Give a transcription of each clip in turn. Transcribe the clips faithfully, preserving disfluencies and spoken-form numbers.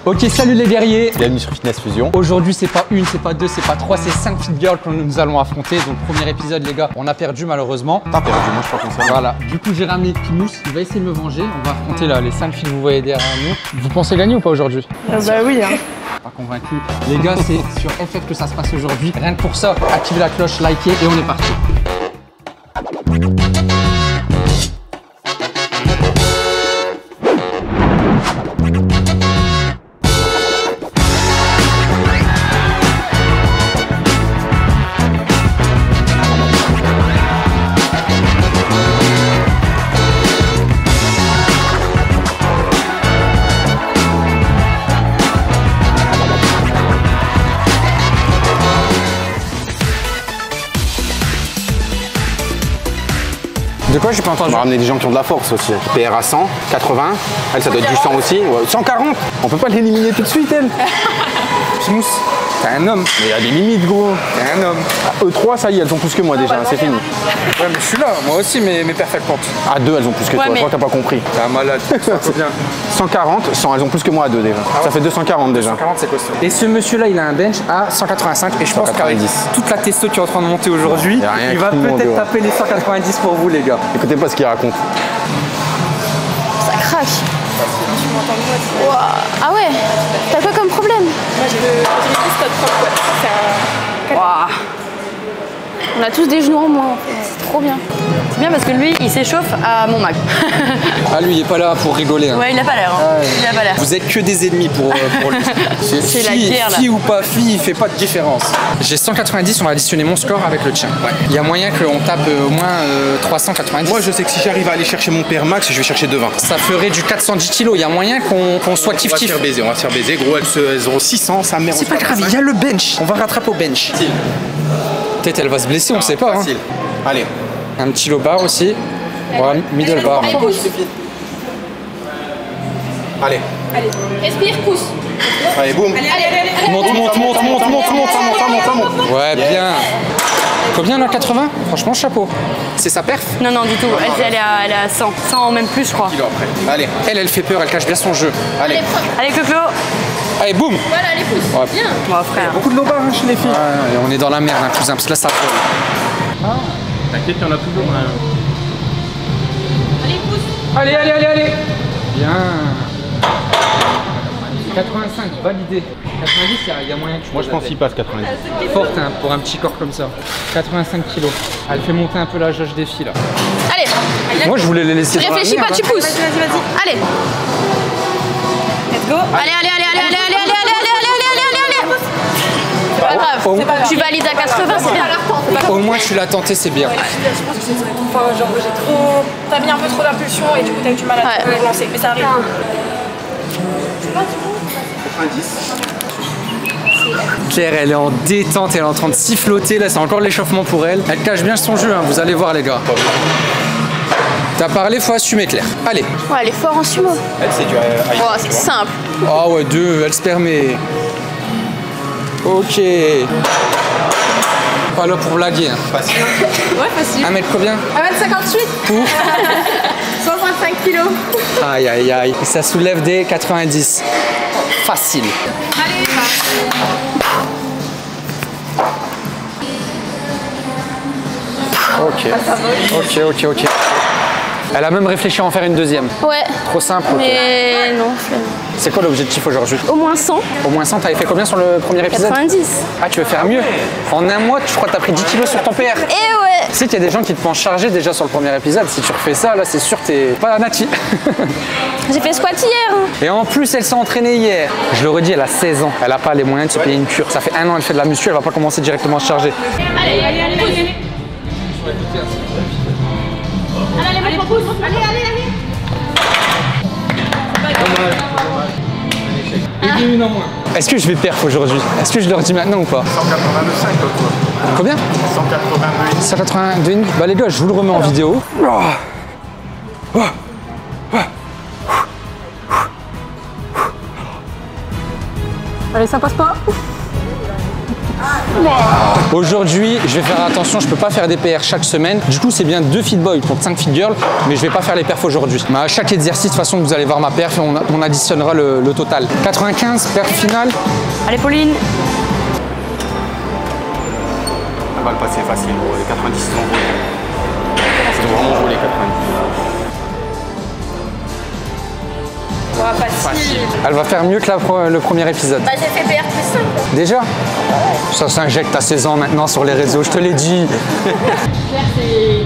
Ok, salut les guerriers. Bienvenue sur Fitness Fusion. Aujourd'hui, c'est pas une, c'est pas deux, c'est pas trois, c'est cinq fit girls que nous allons affronter. Donc, premier épisode, les gars, on a perdu malheureusement. T'as perdu, moi je crois qu'on s'en va. Voilà. Du coup, j'ai ramené Pinous. Il va essayer de me venger. On va affronter là les cinq filles que vous voyez derrière nous. Vous pensez gagner ou pas aujourd'hui? euh, Bah oui. Hein. Pas convaincu. Les gars, c'est sur F F que ça se passe aujourd'hui. Rien que pour ça, activez la cloche, likez et on est parti. De quoi j'ai pas entendu? On va ramener des gens qui ont de la force aussi. P R à cent, quatre-vingts. Elle, ça doit être du cent aussi. Ouais, cent quarante. On peut pas l'éliminer tout de suite, elle. Pinous, t'es un homme. Mais il y a des limites, gros. T'es un homme. E trois, ça y est, elles ont plus que moi déjà. C'est fini. Ouais, mais je suis là. Moi aussi, mes, mes perfectes pentes. À deux, elles ont plus que Ouais, toi. mais- Je crois que t'as pas compris. T'es un malade. C'est bien. cent quarante, cent, elles ont plus que moi à deux déjà. Ça fait deux cent quarante déjà. cent quarante, c'est costaud. Et ce monsieur-là, il a un bench à cent quatre-vingt-cinq. Et je pense qu'avec quatre-vingt-dix. toute la testo qui est en train de monter aujourd'hui, Y a rien il va qui monte, peut-être gros. taper les cent quatre-vingt-dix pour vous, les gars. Écoutez pas ce qu'il raconte. Ça craque. Wow. Ah ouais. T'as quoi comme problème? Moi j'ai le stade propre, c'est un... Wow. On a tous des genoux en moins. C'est trop bien. C'est bien parce que lui, il s'échauffe à mon Mac. Ah, lui, il est pas là pour rigoler. Hein. Ouais, il a pas l'air. Hein. Il a pas l'air. Vous êtes que des ennemis pour, euh, pour lui. C'est la Fille- guerre, là. Fille ou pas fille, il fait pas de différence. J'ai cent quatre-vingt-dix, on va additionner mon score avec le tien. Ouais. Il y a moyen qu'on tape euh, au moins euh, trois cent quatre-vingt-dix. Moi, je sais que si j'arrive à aller chercher mon père max, je vais chercher deux vingt. Ça ferait du quatre cent dix kilos. Il y a moyen qu'on qu'on soit On va se kiff-kiff. faire baiser, on va se faire baiser. Gros, elles, se, elles ont six cents, sa mère. C'est pas grave, il y a le bench. On va rattraper au bench. Peut-être elle va se blesser, on sait pas. Hein. Facile. Allez. Un petit low bar aussi. Voilà, middle bar. Allez, pousse. Allez. Allez, respire, pousse. Allez, boum. Allez, allez, allez, allez. Monte, monte, monte, monte, monte, monte. monte, monte, monte. Ouais, bien. Combien là, quatre-vingts? Franchement, chapeau. C'est sa perf? Non, non, du tout. Elle, elle, est à, elle est à cent. cent, même plus, je crois. Kilo après. Allez. Elle, elle fait peur, elle cache bien son jeu. Allez. Allez, prends. Allez, Clo-Clo. Allez, boum. Voilà, allez, pousse. Ouais. Bien. Bon, frère. Beaucoup de low bar hein, chez les filles. Ouais, on est dans la merde, hein, cousin, parce que là, ça vole. T'inquiète, il y en a toujours. Allez, pousse. Allez, allez, allez, allez. Bien. quatre-vingt-cinq, validé. quatre-vingt-dix, il y a- il y, a moyen que tu Moi, je pense qu'il passe quatre-vingt-dix. forte hein, pour un petit corps comme ça. quatre-vingt-cinq kilos. Elle fait monter un peu la jauge des filles là. Allez. Moi, je voulais les laisser. dans la Réfléchis merde, pas, hein. tu pousses. Vas-y, vas-y, vas-y. Allez. Let's go. Allez, allez, allez, allez, allez, allez, allez, allez, allez, allez, allez, allez, allez. C'est pas grave. Oh. C'est pas grave. Tu valides à quatre-vingts, c'est bien. Au moins, tu l'as tenté, c'est bien. Je pense que c'est enfin, genre j'ai trop... T'as mis un peu trop d'impulsion et du coup t'as eu du mal à Ouais. te lancer, mais ça arrive. Claire, elle est en détente, elle est en train de siffloter. Là, c'est encore l'échauffement pour elle. Elle cache bien son jeu, hein, vous allez voir, les gars. T'as parlé, faut assumer, Claire. Allez. Ouais, elle est fort en sumo. Elle, c'est du high. Oh, c'est simple. Ah ouais, deux, elle se permet. Ok. Pas là pour blaguer. Hein. Facile. Ouais, facile. Un mètre combien? un mètre cinquante-huit. Pour cent vingt-cinq kilos. Aïe, aïe, aïe. Et ça soulève des quatre-vingt-dix. Facile. Allez, Ok. Ok, ok, ok. Elle a même réfléchi à en faire une deuxième. Ouais. Trop simple. ok. Mais non, flemme. C'est quoi l'objectif aujourd'hui? Au moins cent. Au moins cent, t'avais fait combien sur le premier épisode? quatre-vingt-dix. Ah, tu veux faire mieux? En un mois, je crois que t'as pris dix kilos sur ton P R. Et ouais. Tu sais qu'il y a des gens qui te pensent charger déjà sur le premier épisode. Si tu refais ça, là, c'est sûr que t'es pas Nati. J'ai fait squat hier. hein. Et en plus, elle s'est entraînée hier. Je le redis, elle a seize ans. Elle a pas les moyens de se payer une cure. Ça fait un an qu'elle fait de la muscu, elle va pas commencer directement à se charger. allez, allez, allez, pousse. Allez, allez, pousse. Allez, allez, allez. Et une en moins. Est-ce que je vais perf aujourd'hui? Est-ce que je leur dis maintenant ou pas? cent quatre-vingt-cinq, toi. Combien? cent quatre-vingt-deux. cent quatre-vingt-deux. Bah les gars, je vous le remets en vidéo. Allez, ça passe pas. Aujourd'hui, je vais faire attention, je peux pas faire des P R chaque semaine. Du coup, c'est bien deux fit boys contre cinq fit girls, mais je vais pas faire les perfs aujourd'hui. Mais à chaque exercice, de toute façon, vous allez voir ma perf et on, on additionnera le, le total. quatre-vingt-quinze, perf finale. Allez, Pauline. On va le passer facile, gros. Les quatre-vingt-dix sont volés. C'est vraiment jouer les quatre-vingt-dix. Oh, facile. Elle va faire mieux que la, le premier épisode. Bah, j'ai fait P R plus cinq. Déjà? Ça s'injecte à seize ans maintenant sur les réseaux, je te l'ai dit. Claire, c'est...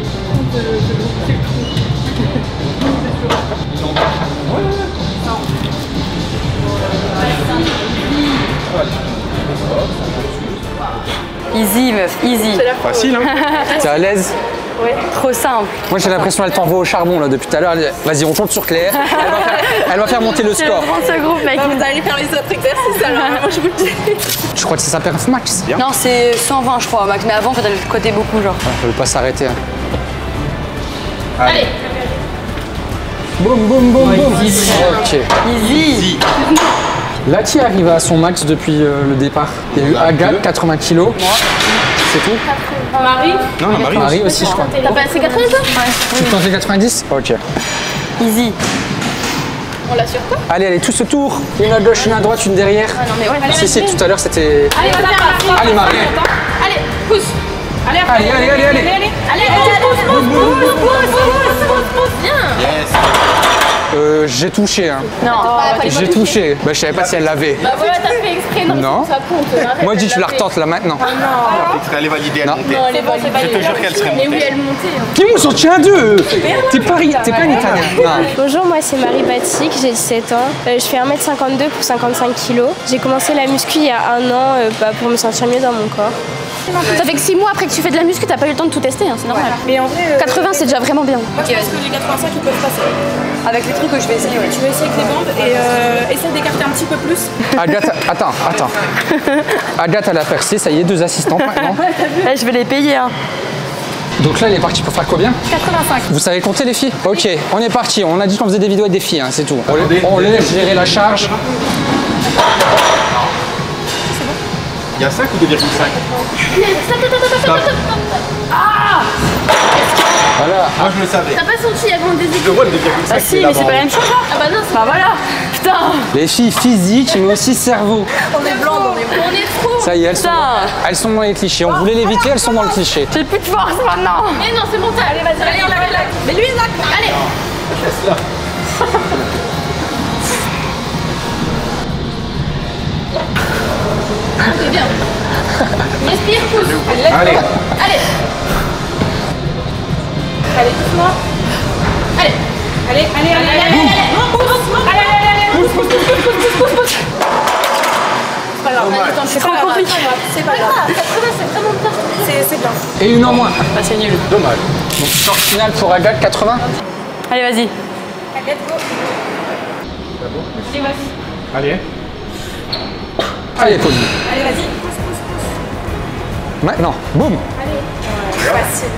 Easy, meuf, easy. Facile, hein? T'es à l'aise? Ouais. Trop simple. Moi j'ai l'impression qu'elle t'envoie au charbon là depuis tout à l'heure. Vas-y, on compte sur Claire. Elle va faire, elle va faire monter le score. Je ce groupe, mec. Vous allez faire les autres exercices alors, moi je vous le dis. Je crois que c'est sa perf max. Bien. Non, c'est cent vingt, je crois, max. Mais avant, t'as le côté beaucoup, genre. Elle ne peut pas s'arrêter. Hein. Allez. Boum, boum, boum, boum. Ok. Easy. Là, qui arrive à son max depuis euh, le départ? Il y a eu Agathe, quatre-vingts kilos. C'est tout? Marie. Non, non, Marie, Marie aussi, je crois. T'as passé quatre-vingts, toi? Tu tentes les quatre-vingt-dix? Ok. Easy. On l'assure pas? Allez, allez, tout ce tour. Une à gauche, une à droite, une derrière. Ah non, mais ouais. Si, si, tout à l'heure c'était. Allez, vas-y, Marie. Allez, Marie. Allez, pousse. Allez, Allez, allez, allez, allez. allez, allez, allez, pousse, pousse, pousse, pousse, pousse, pousse, pousse. Bien. Yes. Euh, j'ai touché, hein. Non. J'ai touché. Bah, je savais pas si elle l'avait. Bah voilà, t'as fait exprès, non, Non. ça compte. Arrête, Moi, je dis, elle tu la l'a fait. retentes là maintenant. Elle est validée, elle Non. montait. Non, elle est bonne, c'est validé. Je te jure qu'elle serait Mais oui, montée. elle montait. hein. Qui m'ont sorti un deux? T'es pas, ri- t'es pas une italienne. Non. Bonjour, moi c'est Marie Batik, j'ai dix-sept ans. Euh, je fais un mètre cinquante-deux pour cinquante-cinq kilos. J'ai commencé la muscu il y a un an euh, bah, pour me sentir mieux dans mon corps. Ça fait que six mois après que tu fais de la muscu, t'as pas eu le temps de tout tester, hein, c'est normal. Mais en vrai, euh, quatre-vingts, c'est déjà vraiment bien. moi je pense que les quatre-vingt-cinq ils peuvent passer. Avec les trucs que je vais essayer, ouais. Tu vas essayer avec les bandes et euh, essaie d'écarter un petit peu plus. Agathe, attends, attends. Agathe, elle a percé, ça y est, deux assistantes maintenant. Eh, je vais les payer, hein. Donc là, elle est partie pour faire combien? quatre-vingt-cinq. Vous savez compter les filles? Ok, on est parti. On a dit qu'on faisait des vidéos avec des filles, hein, c'est tout. On, on laisse gérer la charge. Il y a cinq ou deux virgule cinq? Voilà. Moi, je le savais. T'as pas senti avant des Je vois le deux virgule cinq. Ah si, mais c'est pas la même chose, là. Ah bah non, bah voilà. Putain. Les filles physiques, mais aussi cerveau. On est blanc, on est On est trop. Ça y est, elles sont, elles sont dans les clichés. On voulait l'éviter, elles sont dans le cliché. J'ai plus de force maintenant. Mais non, c'est bon, t'as- allez, vas-y, allez, on l'a là. Mais lui, là, allez. C'est bien. Respire, pousse. Let's go. Allez. Allez. Allez, doucement. Allez. Allez, allez, allez, allez, allez, allez. Non, pousse. Allez, allez, allez, pousse, pousse, pousse, pousse, pousse, pousse, pousse. C'est pas grave. C'est trop compliqué. C'est pas grave. C'est vraiment bien. C'est c'est bien. Et une en moins. Bah c'est nul. Dommage. Donc, score final pour Agathe, quatre-vingts. Allez, vas-y. Let's go. Et voici. Allez. Allez, Pauline. Allez, vas-y. Pousse, pousse, pousse. Maintenant, boum. Facile.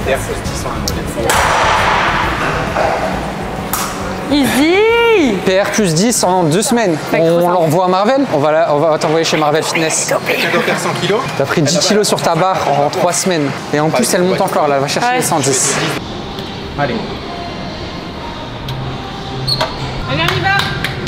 Easy. P R plus dix en deux semaines. On l'envoie à Marvel. On va, la- on va t'envoyer chez Marvel Fitness. Quelqu'un doit faire cent kilos. T'as pris dix kilos sur ta barre en trois semaines. Et en plus, elle monte encore là. Elle va chercher Ouais. les cent dix. Allez. Allez, on y va.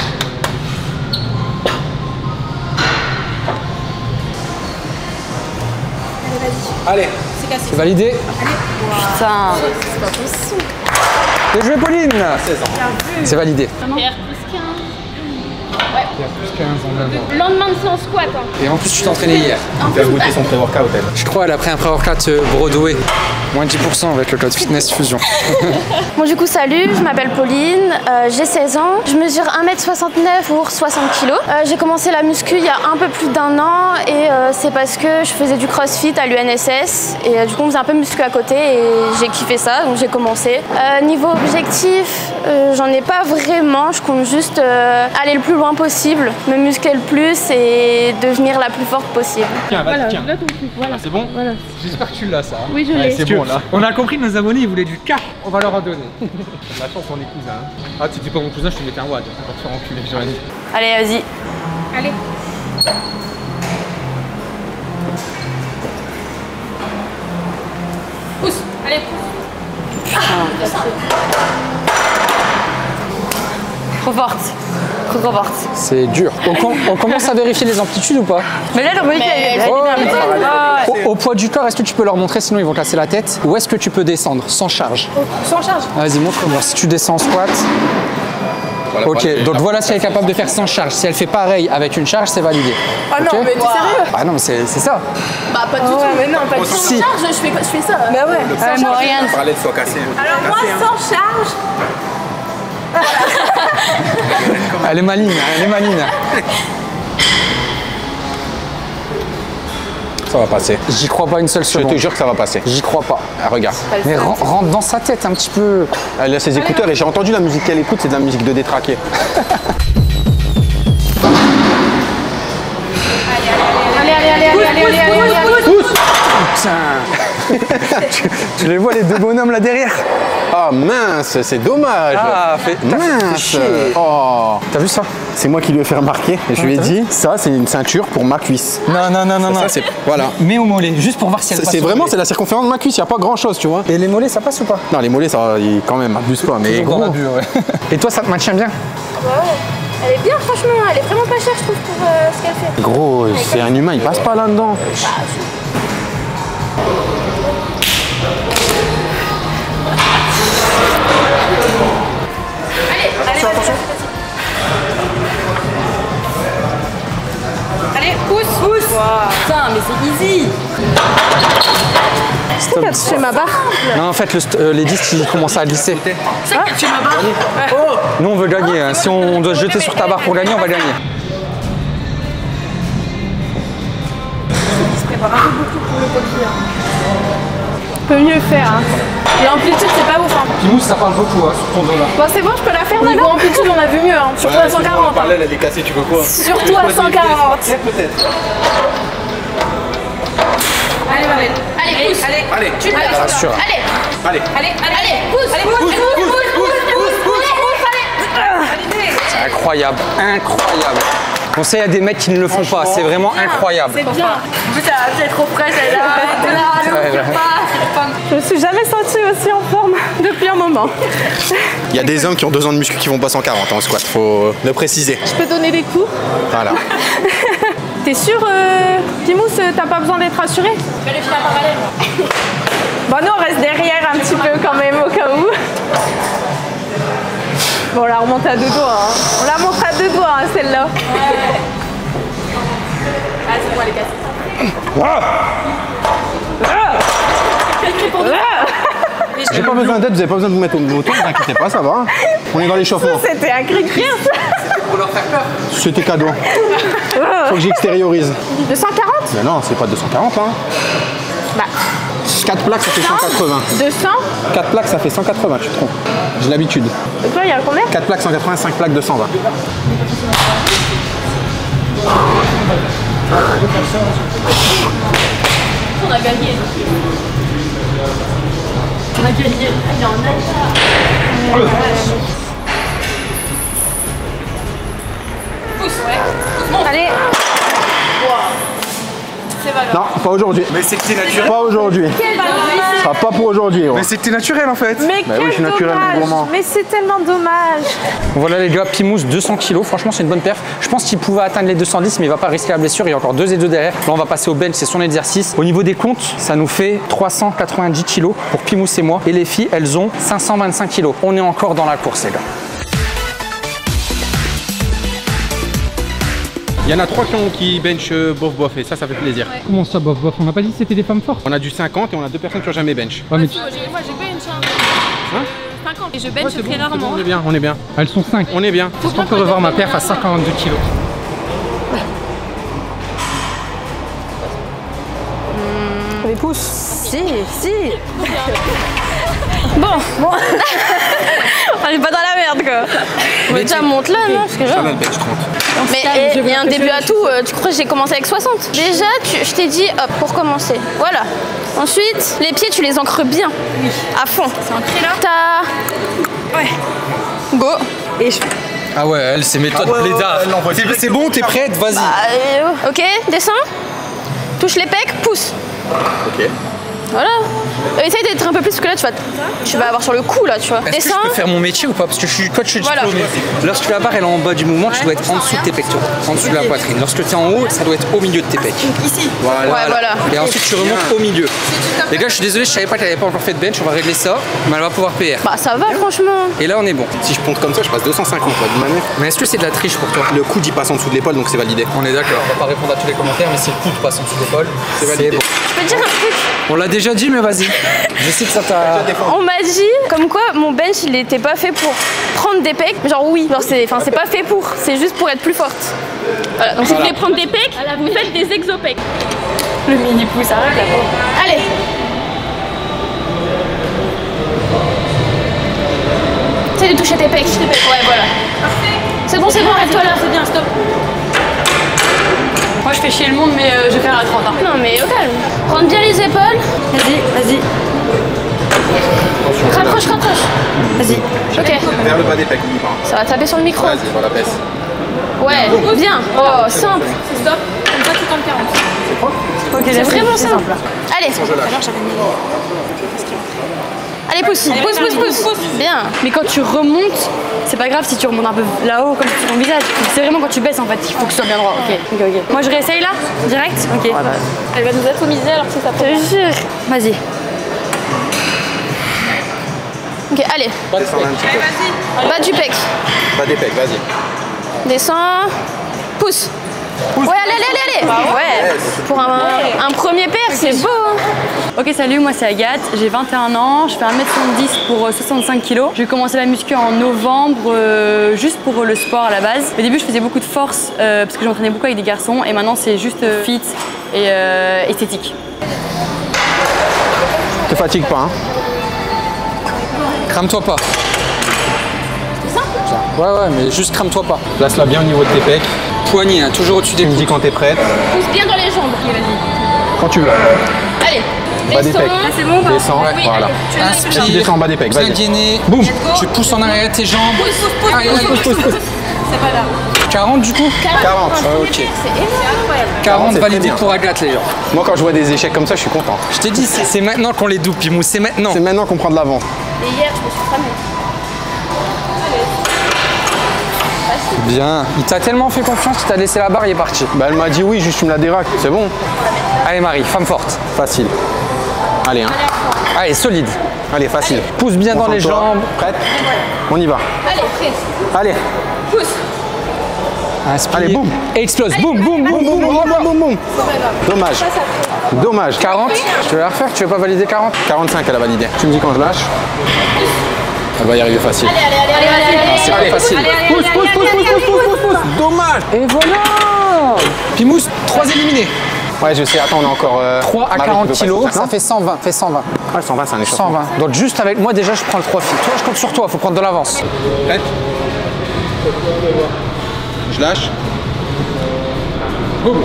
Allez, c'est validé. Putain. Bien joué, Pauline. C'est validé. P R plus quinze. Il y a plus quinze en avant. Lendemain de séance squat. Hein. Et en plus, tu t'entraînais hier. On fait goûter son pré-workout, elle. Je crois qu'elle a pris un pré-workout euh, Broadway. Moins dix pour cent avec le code Fitness Fusion. Bon du coup salut, je m'appelle Pauline, euh, j'ai seize ans, je mesure un mètre soixante-neuf pour soixante kilos. Euh, j'ai commencé la muscu il y a un peu plus d'un an et euh, c'est parce que je faisais du crossfit à l'U N S S et euh, du coup on faisait un peu muscu à côté et j'ai kiffé ça donc j'ai commencé. Euh, niveau objectif, euh, j'en ai pas vraiment, je compte juste euh, aller le plus loin possible, me muscler le plus et devenir la plus forte possible. Tiens, vas-y, tiens. Là, ton truc, voilà. C'est bon? J'espère que tu l'as, ça. Oui, je l'ai. C'est bon, là. On a compris, nos abonnés, ils voulaient du cap. On va leur en donner. La chance, on est cousins. Hein. Ah, tu dis pas mon cousin, je te mettais un wad. On va te faire enculer, j'aurais dit. Allez, vas-y. Allez. trop forte. Trop trop forte. C'est dur. On, com on commence à vérifier les amplitudes ou pas? Mais là, le bruit, elle est Oh, ah, au, au poids du corps, est-ce que tu peux leur montrer, sinon ils vont casser la tête? Ou est-ce que tu peux descendre sans charge? Sans charge. Vas-y, montre-moi. Si tu descends en squat. Voilà, Ok, voilà. donc voilà si elle est capable de faire sans charge. Si elle fait pareil avec une charge, c'est validé. Ah non, Ok. mais t'es sérieux? Ah non, mais c'est c'est ça. Bah, pas du Ah tout. ouais, mais non, pas du tout. Si. Sans charge, je fais, je fais ça. Bah ouais. Ouais, moi, regarde. Le parallèle soit cassé. Alors moi, sans charge. Elle est maligne, elle est maligne. Ça va passer. J'y crois pas une seule Je seconde. te jure que ça va passer. J'y crois pas. Ah, regarde. Mais ren- rentre dans sa tête un petit peu. Elle a ses écouteurs et j'ai entendu la musique qu'elle écoute, c'est de la musique de détraqué. Allez, allez, allez, allez, allez, allez, allez, allez. Pousse. Putain. tu, tu les vois les deux bonhommes là derrière? Ah mince, c'est dommage. Ah, fait, t'as fait mince. chier. Oh. T'as vu ça? C'est moi qui lui ai fait remarquer et je lui ai t'as dit, ça c'est une ceinture pour ma cuisse. Non, non, non, non, non. Ça c'est voilà. Mets au mollet, juste pour voir si elle C'est passe. c'est au vraiment mollet. c'est la circonférence de ma cuisse, il n'y a pas grand chose, tu vois. Et les mollets, ça passe ou pas? Non, les mollets, ça, ils- quand même, abuse pas, mais Toujours dans gros. l'abus, ouais. Et toi, ça te maintient bien? Elle est bien, franchement, elle est vraiment pas chère, je trouve, pour euh, ce qu'elle fait. Gros, c'est un humain, il passe pas là-dedans. Allez, pousse, pousse. Putain, mais c'est easy. Stop. T'as touché ma barre. Non, en fait, le st- euh, les disques, ils commencent à glisser. C'est que tu m'as barre. Nous, on veut gagner. hein. Si on doit se jeter sur ta barre pour gagner, on va gagner. Peut mieux faire. Hein. L'amplitude, c'est pas ouf. Hein. Pimous, ça parle beaucoup hein, sur ton dos là. Bon, c'est bon, je peux la faire maintenant. Niveau amplitude, on a vu mieux. Hein. Surtout à cent quarante. Hein. elle est cassée, tu veux quoi? Surtout à cent quarante. Peut-être. Allez, allez. Allez, pousse. Allez, Allez, tu te laisses. Rassure. Allez, allez. Allez, allez, allez, pousse, allez, pousse, pousse, pousse, pousse, pousse, pousse, pousse, pousse, allez. Allez. C'est incroyable, incroyable. On sait, il y a des mecs qui ne le font pas. C'est vraiment incroyable. C'est bien. En plus, elle est trop fraîche, elle est là, elle est là, elle Ouais, ne là. pas. Je me suis jamais sentie aussi en forme depuis un moment. Il y a des hommes qui ont deux ans de muscu qui vont pas cent quarante en squat, faut le préciser. Je peux donner des coups. Voilà. T'es sûr, euh, Pimous, t'as pas besoin d'être rassuré? Je vais les filer en parallèle, moi. Bon, nous, on reste derrière un petit peu quand même, au cas où. Bon, on la remonte à deux doigts. Hein. On la montre à deux doigts, hein, celle-là. Ah, c'est bon, elle est cassée. J'ai pas besoin d'aide, vous avez pas besoin de vous mettre au moto, ne vous inquiétez pas, ça va. On est dans l'échauffement. C'était un cri de rien, ça. C'était cadeau. Faut que j'extériorise. deux cent quarante? Mais non, c'est pas deux cent quarante, hein. Bah, quatre plaques, ça fait cent quatre-vingts. deux cents? quatre plaques, ça fait cent quatre-vingts, tu te trompes. J'ai l'habitude. Et toi, il y a combien? quatre plaques, cent quatre-vingts, cinq plaques, deux cent vingt. On a gagné. On a gagné. Il est en alta. Pousse, ouais. Pousse, monte. Allez. C'est pas grave. Non, pas aujourd'hui. Mais c'est que t'es naturel. Pas aujourd'hui. Quel dommage. Ce sera pas pour aujourd'hui. gros. Mais c'est que t'es naturel en fait. Mais Bah oui, quel je suis naturel, dommage. gourmand. Mais c'est tellement dommage. Voilà les gars, Pimous deux cents kilos, franchement c'est une bonne perf. Je pense qu'il pouvait atteindre les deux cent dix mais il va pas risquer la blessure, il y a encore deux et deux derrière. Là on va passer au bench, c'est son exercice. Au niveau des comptes, ça nous fait trois cent quatre-vingt-dix kilos pour Pimous et moi. Et les filles, elles ont cinq cent vingt-cinq kilos. On est encore dans la course les gars. Il y en a trois qui, ont, qui bench euh, bof bof et ça, ça fait plaisir. Comment ça bof bof? On n'a pas dit que c'était des femmes fortes. On a du cinquante et on a deux personnes qui ont jamais bench. Ouais, mais Moi, j'ai bench. Hein cinquante. Et je bench Ouais, c'est très bon, c'est rarement. bon, on est bien, on est bien. elles sont cinq. On est bien. Est-ce qu'on peut revoir ma perf à cinquante-deux kilos? Les pouces. Si, si. Bon, bon. On est pas dans la merde quoi. Mais déjà monte là, non? Parce que genre... le bench trente. Mais eh, il y a un début à tout. euh, Tu crois que j'ai commencé avec soixante? Déjà, tu- je t'ai dit, hop, pour commencer. Voilà. Ensuite, les pieds, tu les ancres bien. À fond. C'est ancré là. T'as... Ouais. Go. Et je... Ah ouais, elle c'est méthode blédard. C'est- C'est bon, t'es prête? Vas-y. Euh, ok, descends. Touche les pecs, pousse. Ok. Voilà. Euh, essaye d'être un peu plus parce que là tu vas, tu vas avoir sur le cou là, tu vois. Est-ce que je peux faire mon métier ou pas? Parce que je suis coach, je suis Voilà. diplômé. Lorsque la barre elle est en bas du mouvement, tu dois être en dessous de tes pectoraux, en dessous de la poitrine. Lorsque tu es en haut, ça doit être au milieu de tes pecs. Ici. Voilà. Ouais, voilà. Et ensuite tu remontes au milieu. Les gars, je suis désolé, je savais pas qu'elle avait pas encore fait de bench. On va régler ça, mais elle va pouvoir P R. Bah ça va franchement. Et là on est bon. Si je ponte comme ça, je passe deux cent cinquante là, d'une manière. Mais est-ce que c'est de la triche pour toi? Le coude il passe en dessous de l'épaule donc c'est validé. On est d'accord. On va pas répondre à tous les commentaires, mais si le coude passe en dessous de l'épaule, c'est validé. Bon. Je peux te dire un truc? On l'a déjà dit, mais vas-y. Je sais que ça t'a. On m'a dit comme quoi mon bench il était pas fait pour prendre des pecs. Genre oui, genre c'est, enfin c'est pas fait pour. C'est juste pour être plus forte. Voilà. Donc si vous voulez prendre des pecs, vous faites des exopecs. Le mini pouce, arrête là. Allez. Essaye de toucher tes pecs. Ouais, voilà. C'est bon, c'est bon, arrête-toi là. C'est bien, stop. Moi je fais chier le monde, mais euh, je vais faire à trente. Hein. Non, mais au calme. Prends bien les épaules. Vas-y, vas-y. Rapproche, rapproche. Vas-y. Ok. Vers le bas des pecs, n'oublie pas. Ça va taper sur le micro. Vas-y, voilà, baisse. Ouais, bien. Oh, simple. C'est stop. Comme ça, tu tentes quarante. Ok, C'est vraiment simple. Allez. Je lâche. Allez, pousse. Pousse, pousse, pousse. Bien. Mais quand tu remontes, c'est pas grave si tu remontes un peu là-haut, comme sur ton visage. C'est vraiment quand tu baisses en fait, il faut que ce soit bien droit. Ok, ok, ok. Moi je réessaye là, direct. Ok. Elle va nous atomiser alors que c'est ça. Je te jure. Vas-y. Ok, allez. Descends un petit peu. Bas du pec. Bas des pecs, vas-y. Descends. Pousse. Ouais, allez, allez, allez, allez. Ouais. Pour un, un premier paire, c'est beau. Hein. Ok, salut, moi c'est Agathe, j'ai vingt et un ans, je fais un mètre soixante-dix pour soixante-cinq kilos. J'ai commencé la muscu en novembre, euh, juste pour le sport à la base. Au début, je faisais beaucoup de force euh, parce que j'entraînais beaucoup avec des garçons et maintenant c'est juste euh, fit et euh, esthétique. Te fatigue pas, hein. Crame-toi pas. C'est simple. Ouais, ouais, mais juste crame-toi pas. Place-la bien au niveau de tes pecs. Poignée, hein, toujours au-dessus des Tu me coudes. dis quand t'es prête. Pousse bien dans les jambes. Ok, vas-y. Quand tu veux. Allez. Bas des Descends. pecs. Là c'est bon ou pas? Descends, Oui, voilà. allez. Tu as Inspire. Tu descends en bas des pecs, Bien vas-y. gainé. Boum. Tu pousses en arrière tes jambes. Pousse, pousse, pousse. Allez, allez. Pousse, pousse, pousse. C'est pas là. quarante du coup quarante. Ah, ok. C'est énorme. quarante c'est validé très bien. pour Agathe, les gens. Moi quand je vois des échecs comme ça, je suis content. Je t'ai dit, c'est c'est maintenant qu'on les double, Pimou, c'est maintenant. C'est maintenant qu'on prend de l'avance. Et hier, je me suis cramée. Bien. Il t'a tellement fait confiance qu'il t'a laissé la barre, il est parti. Bah elle m'a dit oui, juste tu me la déraques, c'est bon. Allez, Marie, femme forte. Facile. Allez, hein. Allez, solide. Allez, facile. Pousse bien dans les Concentre-toi. jambes. Prête? On y va. Allez, prête. Allez. Pousse. Inspire. Allez, boum. Et explose. Boum, boum, boum, Boum, boum, boum, boum, boum, boum. Dommage. Dommage. quarante. Tu veux la refaire? Tu veux pas valider quarante? quarante-cinq, elle a validé. Tu me dis quand je lâche. Elle va y arriver facile. Allez, allez, allez, allez, allez, allez. C'est pas facile. Pousse, pousse, pousse, pousse, pousse, pousse, pousse, pousse. Dommage. Et voilà. Pimous, trois éliminés. Ouais, je sais. Attends, on a encore. euh, trois à Marie qui quarante veut kilos, passer. ça fait cent vingt. Fais cent vingt. Ouais, cent vingt, c'est un échauffement. cent vingt. Donc juste avec moi, déjà, je prends le trois filles. Toi, je compte sur toi, faut prendre de l'avance. Prête? Je lâche. Boum.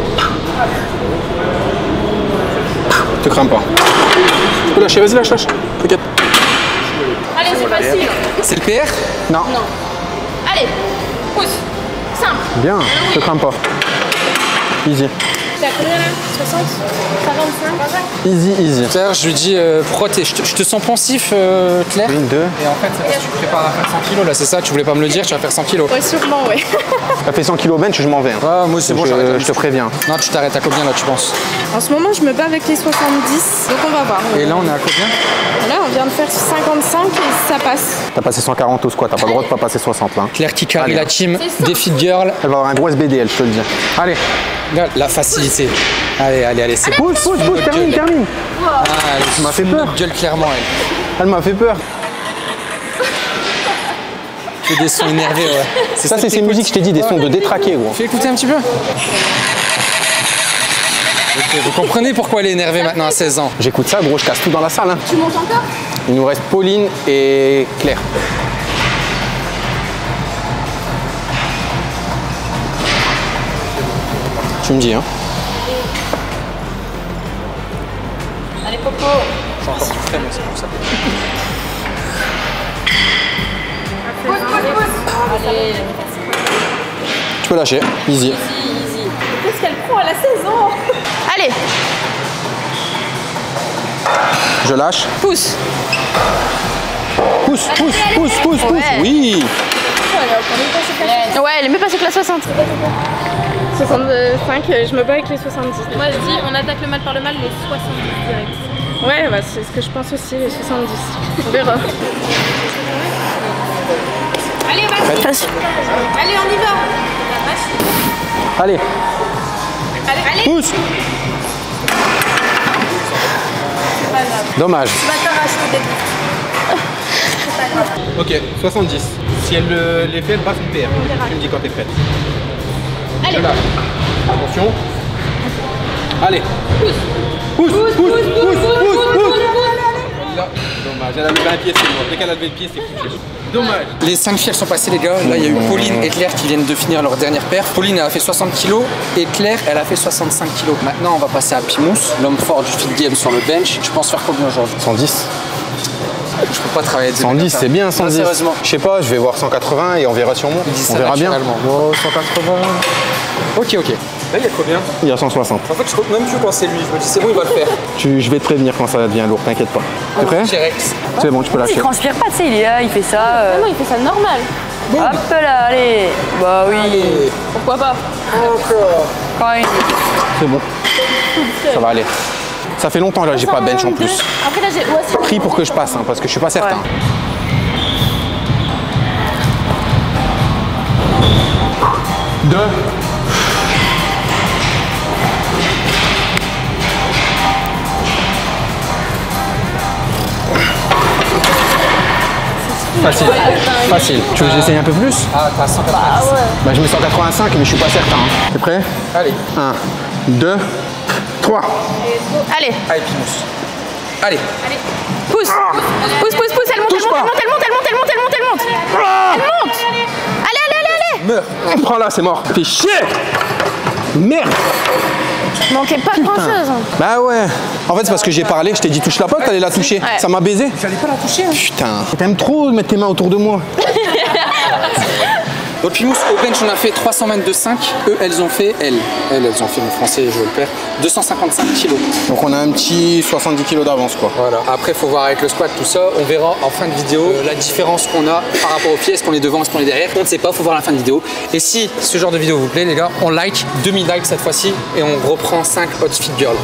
Te crame pas. Tu peux lâcher, vas-y, lâche, lâche. T'inquiète. Allez, c'est facile. C'est le P R? Non. Allez, pousse. Simple. Bien, te crame pas. Easy. T'as combien là? soixante? quarante-cinq? Easy, easy. Claire, je lui dis, euh, pourquoi t'es- je, te, je te sens pensif, euh, Claire. Une, deux. Et en fait, c'est parce que tu te prépares à faire cent kilos, là, c'est ça? Tu voulais pas me le dire, tu vas faire cent kilos. Ouais, sûrement, ouais. T'as fait cent kilos bench, je m'en vais. hein. Ah, moi, c'est bon, je, j'arrête. je te préviens. Non, tu t'arrêtes à combien, là, tu penses? En ce moment, je me bats avec les soixante-dix, donc on va voir. Et là, on est à combien? Là, on vient de faire cinquante-cinq et ça passe. T'as passé cent quarante au squat, t'as pas le droit de pas passer soixante là. hein. Claire qui carry Allez. la team C'est ça. des fit girls. Elle va avoir un gros S B D, elle, je te le dis. Allez, Regarde, la facilité. Allez, allez, allez, c'est pousse, pousse, pousse, termine, termine. Ah, elle Tu m'as fait fout peur. notre gueule clairement, elle. Elle m'a fait peur. Fait des sons énervés, ouais. Ça, ça c'est que ces t'écoutes. musiques, je t'ai dit, des sons de détraqué, gros. Fais écouter un petit peu. Ok, vous comprenez pourquoi elle est énervée maintenant à seize ans. J'écoute ça, gros, je casse tout dans la salle. Hein. Tu montes encore? Il nous reste Pauline et Claire. Tu me dis, hein. Allez, Popo. C'est encore plus frais, mais c'est pour ça. Allez. Tu peux lâcher, easy. Qu'est-ce qu'elle prend? Elle a seize ans. Allez. Je lâche. Pousse. Pousse, pousse, pousse, pousse, pousse. Ouais. Oui. Ouais, elle est mieux passée que la soixante. soixante-cinq, je me bats avec les soixante-dix. Moi je dis on attaque le mal par le mal, les soixante-dix direct. Ouais, bah, c'est ce que je pense aussi, les soixante-dix. On verra. Allez, vas-y. Facile. Allez, on y va. Allez. Allez, allez. Pousse. Dommage. Tu vas t'arracher au début. Ok, soixante-dix. Si elle le- les fait, elle passe une P R. Tu me dis quand t'es prête. Allez. Je lâche. Attention. Allez. Pousse. Pousse, pousse, pousse, pousse, pousse, pousse. Là. Dommage, elle a levé un pied, c'est mort. Dès qu'elle a levé le pied, c'est foutu. Dommage. Les cinq filles elles sont passées les gars, là il y a eu Pauline et Claire qui viennent de finir leur dernière paire. Pauline elle a fait soixante kilos et Claire elle a fait soixante-cinq kilos. Maintenant on va passer à Pimous, l'homme fort du fit game sur le bench. Tu penses faire combien aujourd'hui? cent dix. Je peux pas travailler avec des cent dix, mecs comme c'est ça. bien cent Non, dix. sérieusement. Je sais pas, je vais voir cent quatre-vingts et on verra sur moi. Ils disent On ça verra bien. naturellement. Oh, cent quatre-vingts. Ok ok. Là il y a combien? Il y a cent soixante. En fait je compte même plus quand c'est lui, je me dis c'est bon il va le faire. Tu, je vais te prévenir quand ça devient lourd, t'inquiète pas. T'es prêt? T-Rex. C'est bon, tu peux Il lâcher. transpire pas, tu sais, il est là, il fait ça. euh, Non, il fait ça normal. Hop là, allez. Bah oui. Pourquoi pas? Quand même. C'est bon. Ça va aller. Ça fait longtemps là, j'ai pas bench en plus. Après là, j'ai. Ouais, c'est- Prie pour que je passe, hein, parce que je suis pas certain. Ouais. Deux. Facile. Facile. Tu veux que j'essaye un peu plus? Ah t'as cent quatre-vingt-dix. Bah je mets cent quatre-vingt-cinq mais je suis pas certain. hein. T'es prêt? Allez. un, deux, trois. Allez. Allez Pimous. Allez. Pousse. Pousse, pousse, pousse. Elle monte, elle Touche monte, pas. elle monte, elle monte, elle monte, elle monte, elle monte, elle monte. Elle monte. Allez, allez, allez, allez. Meurs. Prends là, c'est mort. Fais chier. Merde. Manquait pas grand chose. Bah ouais. En fait c'est parce que j'ai parlé, je t'ai dit touche la pote, t'allais la toucher. Ouais. Ça m'a baisé. J'allais pas la toucher. Hein. Putain. T'aimes trop mettre tes mains autour de moi. Donc Pimous, au bench on a fait trois cent vingt-deux virgule cinq. Eux elles ont fait, elles, elles, elles ont fait mon français, je le perds, deux cent cinquante-cinq kilos. Donc on a un petit soixante-dix kilos d'avance quoi. Voilà. Après, il faut voir avec le squat, tout ça. On verra en fin de vidéo euh, la différence qu'on a par rapport aux pieds. Est-ce qu'on est devant, est-ce qu'on est derrière? On ne sait pas, il faut voir la fin de vidéo. Et si ce genre de vidéo vous plaît, les gars, on like, deux mille likes cette fois-ci, et on reprend cinq Hot Fit Girl.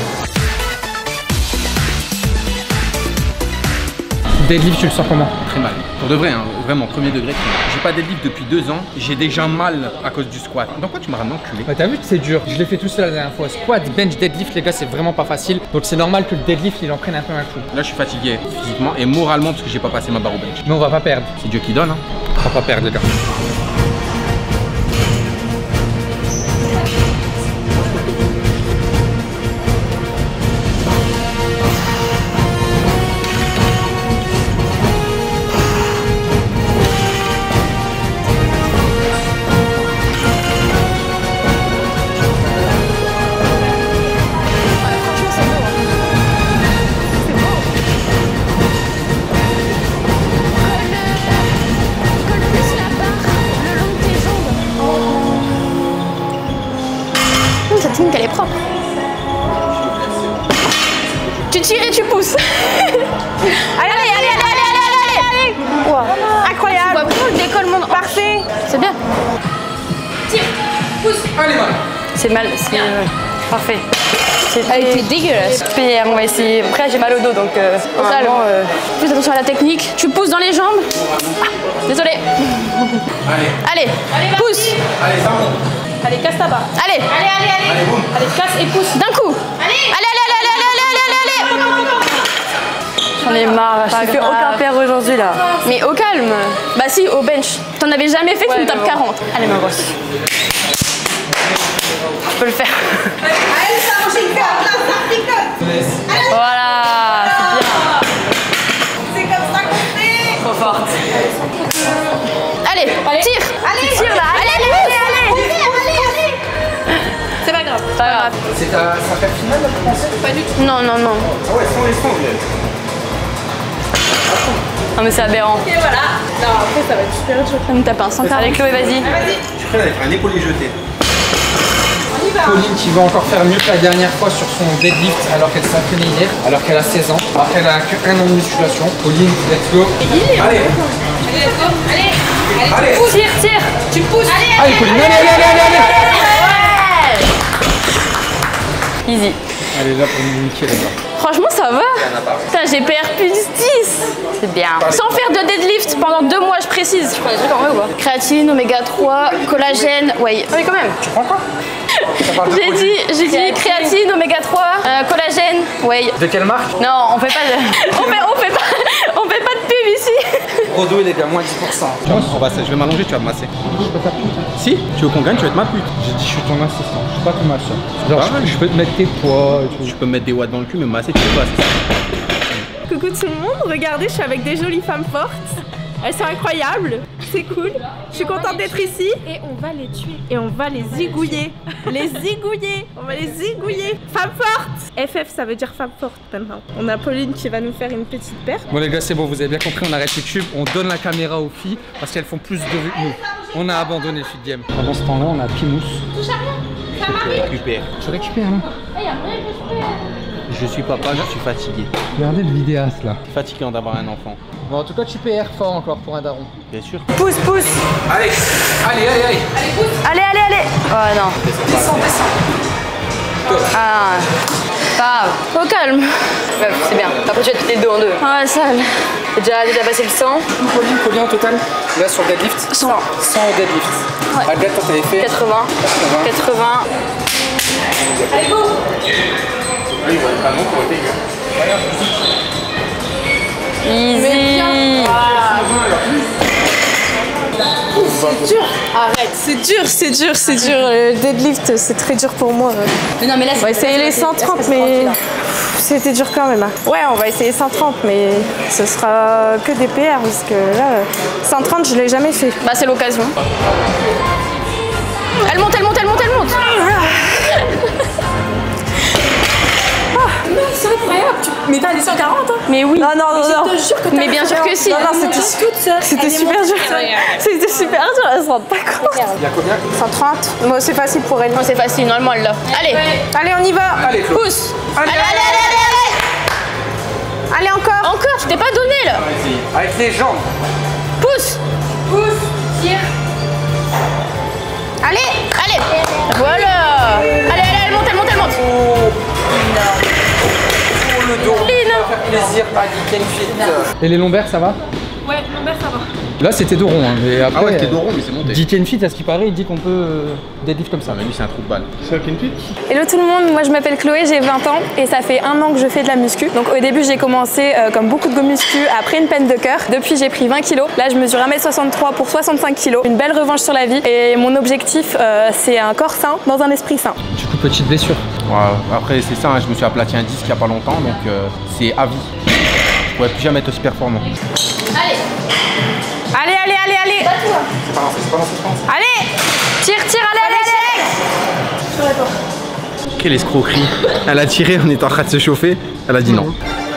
Deadlift, tu le sens comment? Très mal. Pour de vrai, hein, vraiment, premier degré. J'ai pas deadlift depuis deux ans. J'ai déjà mal à cause du squat. Dans quoi tu m'as ramené enculé? Bah, t'as vu que c'est dur. Je l'ai fait tout seul la dernière fois. Squat, bench, deadlift, les gars, c'est vraiment pas facile. Donc c'est normal que le deadlift, il en prenne un peu un coup. Là, je suis fatigué physiquement et moralement parce que j'ai pas passé ma barre au bench. Mais on va pas perdre. C'est Dieu qui donne. Hein. On va pas perdre, les gars. Colle plus la barre le long de tes jambes. Oh, cette ligne, elle est propre. Tu tires et tu pousses. allez, allez, allez, allez, allez, allez, allez, allez. Wow. Incroyable. Tu vois beaucoup le décollement. de- Parfait. C'est bien. Allez, mal. C'est mal, c'est ouais. Parfait. Elle était dégueulasse. P R, on va essayer. Après, j'ai mal au dos, donc euh, normalement, euh, Fais attention à la technique. Tu pousses dans les jambes. Ah, désolé. Allez. Allez, pousse. Allez, ça monte. Allez, casse ta barre. Allez. Allez, allez, allez. Allez, boum. Allez, casse et pousse. D'un coup. Allez. Allez, allez, allez, allez, allez, allez, allez. j'en ai marre. Je fais grave. aucun P R aujourd'hui là. Mais au calme. Bah si, au bench. T'en avais jamais fait, tu Ouais, me tapes mais bon. quarante. Allez, ma grosse. Je peux le faire. Voilà, c'est bien. Trop forte. Allez, tire. Allez, tire là. Allez, allez, allez, allez. C'est pas grave. Pas grave. C'est ta, sa paire finale, là, tu pensais? Non, non, non. Ah ouais, sans les sangles. Non, mais c'est aberrant. Et voilà. Non, après, ça va être super dur. Je vais me taper un cent quarante. Allez, Chloé, vas-y. Je suis prêt à faire un épaulé jeté. On y va. Pauline qui va encore faire mieux que la dernière fois sur son deadlift alors qu'elle s'est entraînée hier, alors qu'elle a seize ans, alors qu'elle a que un an de musculation. Pauline, let's go. Allez. Allez, let's go. Allez. Allez, Allez. tu pousses. Tire, tire. Tu pousses. Allez, Allez Pauline, allez, allez, allez, allez. Easy. Elle est là pour nous niquer les gars. Franchement, ça va. Putain, j'ai P R plus dix. C'est bien. Sans faire de deadlift pendant deux mois, je précise. Je prends des trucs en vrai ou pas? Créatine, oméga trois, collagène, ouais. Ah oui, quand même. Tu prends quoi? J'ai dit, j'ai dit créatine, oméga trois, euh, collagène, ouais. De quelle marque? Non, on fait pas de... on, fait, on, fait pas... on fait pas de pub ici. Rodo les gars, moins dix pour cent. On va, je vais m'allonger, tu vas me masser. Je peux pas pute. Si, tu veux qu'on gagne, tu vas être ma pute. J'ai dit je suis ton assistant, je suis pas ton machin. Genre Ah, je, peux, je peux te mettre tes poids et tout. Tu peux me mettre des watts dans le cul, mais me masser, tu peux pas, c'est ça. Coucou tout le monde, regardez, je suis avec des jolies femmes fortes. Elles sont incroyables, c'est cool. Je suis contente d'être ici. Et on va les tuer. Et on va les zigouiller. Les zigouiller. On va les zigouiller. Femme forte. F F, ça veut dire femme forte maintenant. On a Pauline qui va nous faire une petite perte. Bon les gars c'est bon, vous avez bien compris, on arrête YouTube, on donne la caméra aux filles parce qu'elles font plus de vues que nous. On a abandonné le feed game. Pendant ce temps-là, on a Pimous. Récupère. Tu récupères là? Je suis papa, je suis fatigué. Regardez le vidéaste là. Fatigué d'avoir un enfant. Bon en tout cas tu P R fort encore pour un daron. Bien sûr. Pousse, pousse. Allez, allez, allez, allez. Allez, allez, allez. Oh non. Descends, descends. Ah, pas grave. Au calme. Ouais, c'est bien. Après, tu vas te péter le dos en deux. Ouais, sale. T'as déjà, déjà passé le cent. Pauline, combien au total? Là sur le deadlift? cent. cent au deadlift. Ouais. Agathe, toi t'avais fait quatre-vingts. quatre-vingts. Allez, go. Easy. C'est dur. Arrête. C'est dur, c'est dur, c'est dur. Le deadlift, c'est très dur pour moi. Mais non, mais là, On va essayer les cent trente, mais c'était dur quand même. Ouais, on va essayer cent trente, mais ce sera que des P R parce que là, cent trente, je l'ai jamais fait. Bah, c'est l'occasion. Elle monte, elle monte, elle monte, elle monte. C'est incroyable. Tu... Mais t'as des cent quarante, hein? Mais oui. Non, non, non, non. Je te jure que t'as Mais bien sûr que si. Non, non, c'était toute seule. C'était super dur. C'était super dur, elle se rend pas compte. Il y a combien? cent trente. Moi, c'est facile pour elle. Non, c'est facile, normalement, elle l'a. Allez, Allez, on y va. Allez Flo. pousse. Allez, Allez, allez, allez, allez, Allez, encore. allez. Encore, je t'ai pas donné là. Avec les jambes. Pousse. Pousse, tire. Allez, allez. Voilà. Allez, allez, elle monte, elle monte, elle monte. Oh le dos. Faire plaisir à Geek Fit. Et les lombaires ça va? Ouais, lombaire, ça va. Là c'était dos rond hein, mais après. Ah ouais, t'es dos rond, mais c'est monté. Geek Fit à ce qui paraît il dit qu'on peut euh, deadlift comme ça. Ah, mais lui, c'est un trou de balle. C'est un Kenfit? Hello tout le monde, moi je m'appelle Chloé, j'ai vingt ans et ça fait un an que je fais de la muscu. Donc au début j'ai commencé euh, comme beaucoup de go muscu après une peine de cœur. Depuis j'ai pris vingt kilos. Là je mesure un mètre soixante-trois pour soixante-cinq kilos. Une belle revanche sur la vie et mon objectif euh, c'est un corps sain dans un esprit sain. Du coup petite blessure. Ouais, après, c'est ça, hein, je me suis aplati un disque il y a pas longtemps, donc euh, c'est à vie. Je pourrais plus jamais être aussi performant. Allez. Allez, allez, allez, allez. C'est pas lancé, c'est pas lancé, c'est pas lancé. Allez. Tire, tire, allez, allez, allez. Quelle escroquerie. Elle a tiré, on était en train de se chauffer. Elle a dit non.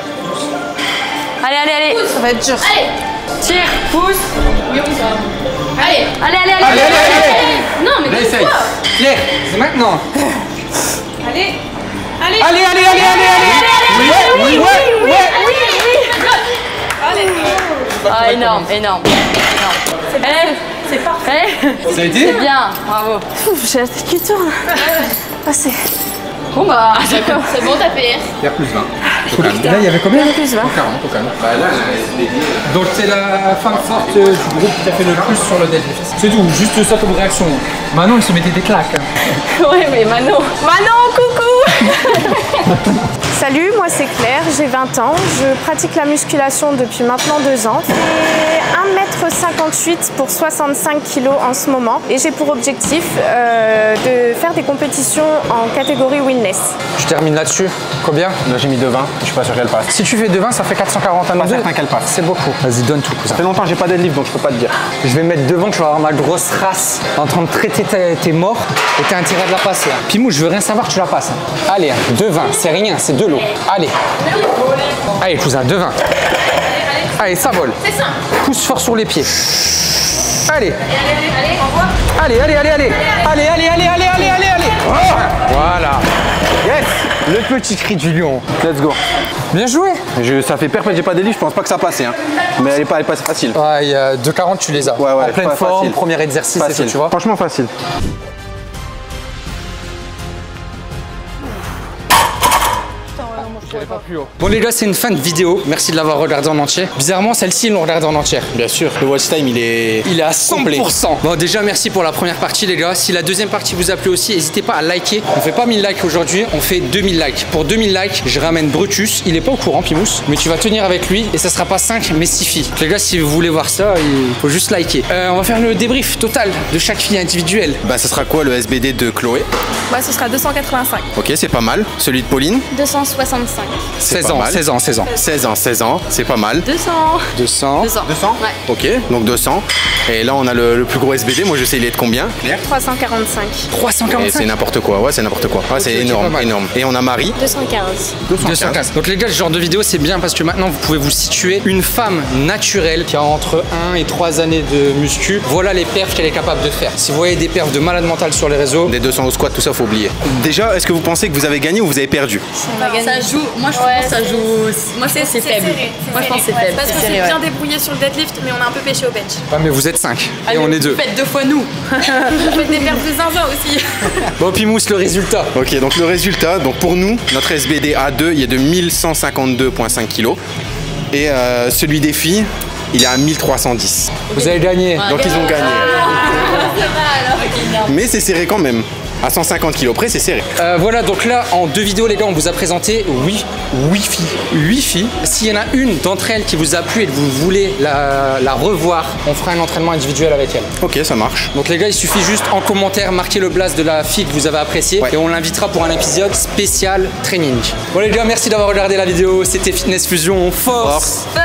Allez, allez, allez. Ça va être dur. Allez. Tire, pousse. Oui, oui, ça va. Allez. Allez, allez, allez. Allez, allez, allez. Non, mais Là c'est essaye. quoi? Claire, c'est maintenant. Allez. Allez. Allez, allez, allez, allez, allez. Oui, oui, ouais, ouais. Allez. Ah, énorme, énorme. C'est parfait. C'est parfait. Eh, Ça a été? c'est bien, bravo. Ouf, j'ai la tête qui tourne. Ah, c'est... Bon bah, D'accord, c'est bon, t'as P R. Il y a plus vingt. Là il y avait combien? Plus, va. quarante au calme. Bah là, elle a Donc c'est la femme forte du groupe qui a fait le plus sur le deadlift. C'est tout, juste ça comme réaction. Manon elle se mettait des claques. hein. Ouais, mais Manon. Manon, coucou. Salut, moi c'est Claire, j'ai vingt ans. Je pratique la musculation depuis maintenant deux ans. J'ai un mètre cinquante-huit pour soixante-cinq kilos en ce moment. Et j'ai pour objectif euh, de faire des compétitions en catégorie Wellness. Je termine là-dessus. Combien? Là, j'ai mis deux vingt. Je suis pas sûr qu'elle passe. Si tu fais deux vingt, ça fait quatre cent quarante à Pas nous certain deux. qu'elle passe. C'est beaucoup. Vas-y, donne tout. Ça fait longtemps que j'ai pas deadlift, donc je peux pas te dire. Je vais mettre devant, tu vas avoir ma grosse race en train de traiter tes, tes morts et t'as intérêt de la passer. Hein. Pimou, je veux rien savoir, tu la passes. Hein. Allez, hein, deux vingt, c'est rien, c'est de l'eau. Allez. Allez, cousin, deux vingt. Allez, ça vole. C'est ça. Pousse fort sur les pieds. Allez. Allez, allez, allez, allez. Allez, allez, allez, allez, allez, allez, allez. Oh, voilà. Yes. Le petit cri du lion. Let's go. Bien joué. Je, ça fait perpète, j'ai pas d'élite, je pense pas que ça passe. Hein. Mais elle est pas, elle est pas facile. Ouais, il y a deux quarante, tu les as. Ouais, ouais, en pleine pas forme, facile. premier exercice, c'est ça, Facile. tu vois. Franchement facile. Bon les gars, c'est une fin de vidéo. Merci de l'avoir regardé en entier. Bizarrement, celle-ci, ils l'ont regardé en entière. Bien sûr, le watch time il est... Il est à cent pour cent. Bon, déjà, merci pour la première partie, les gars. Si la deuxième partie vous a plu aussi, n'hésitez pas à liker. On fait pas mille likes aujourd'hui, on fait deux mille likes. Pour deux mille likes, je ramène Brutus. Il est pas au courant, Pimous, mais tu vas tenir avec lui et ça sera pas cinq, mais six filles. Les gars, si vous voulez voir ça, il faut juste liker. Euh, on va faire le débrief total de chaque fille individuelle. Bah, ce sera quoi le S B D de Chloé? Moi, ce sera deux cent quatre-vingt-cinq. Ok, c'est pas mal. Celui de Pauline? deux cent soixante-cinq. seize pas ans, mal. seize ans, seize ans. seize ans, seize ans, c'est pas mal. deux cents. deux cents. deux cents. deux cents? Ouais. Ok, donc deux cents. Et là, on a le, le plus gros S B D. Moi, je sais, il est de combien? Claire? trois cent quarante-cinq. trois cent Et quarante-cinq. c'est n'importe quoi. Ouais, c'est n'importe quoi. Ouais, c'est ok, pas énorme, mal. énorme. Et on a Marie. deux cent quinze. deux cent quinze. Donc les gars, ce genre de vidéo c'est bien parce que maintenant vous pouvez vous situer une femme naturelle qui a entre un et trois années de muscu. Voilà les perfs qu'elle est capable de faire. Si vous voyez des perfs de malade mental sur les réseaux, Des deux cents au squat, tout ça, faut oublier. Déjà, est-ce que vous pensez que vous avez gagné ou vous avez perdu? Ça joue, moi je pense que ça joue. Moi je pense que c'est faible. Moi je pense que c'est faible. Parce que C'est c'est serré, bien ouais. débrouillé sur le deadlift, mais on a un peu pêché au bench. ah, mais vous êtes cinq et Allez, on est deux. vous faites deux fois nous. On fait des perfs de zinzin aussi. Bon Pimous, le résultat. Ok, donc le résultat, donc pour nous, notre S B D A deux, il est de mille cent cinquante-deux virgule cinq kilos. Et euh, celui des filles, il est à mille trois cent dix. Vous avez gagné. Donc ils ont gagné. Mais c'est serré quand même. À cent cinquante kilos près, c'est serré. Euh, voilà, donc là, en deux vidéos, les gars, on vous a présenté huit filles. huit filles. S'il y en a une d'entre elles qui vous a plu et que vous voulez la, la revoir, on fera un entraînement individuel avec elle. Ok, ça marche. Donc les gars, il suffit juste en commentaire marquer le blast de la fille que vous avez appréciée Ouais. et on l'invitera pour un épisode spécial training. Bon les gars, merci d'avoir regardé la vidéo. C'était Fitness Fusion. Force. Force.